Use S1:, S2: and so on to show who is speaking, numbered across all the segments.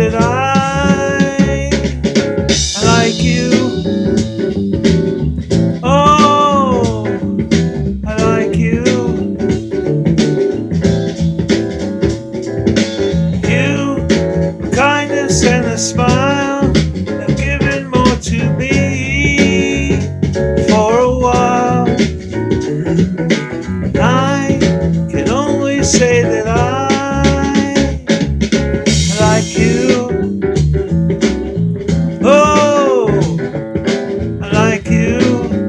S1: that I like you. Oh, I like you. You, kindness and a smile have given more to me for a while. I can only say that I like you. Oh, I like you.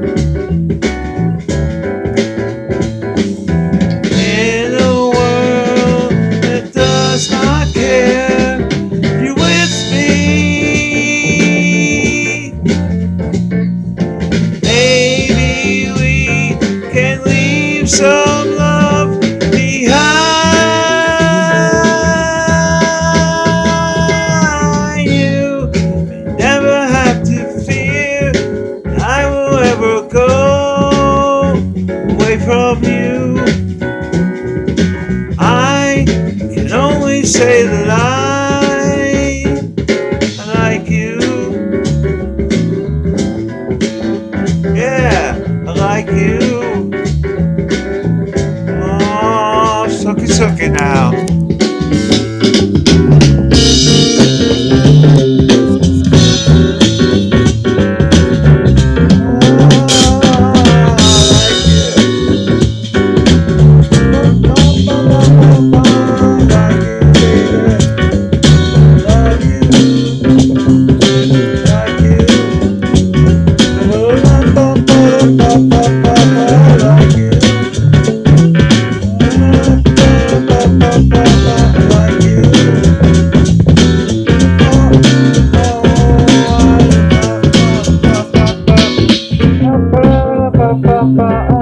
S1: In a world that does not care, you're with me. Maybe we can leave some love behind. You never have to fear I will ever go away from you. I can only say that I like you. Yeah, I like you. Oh, sucky now. Bye.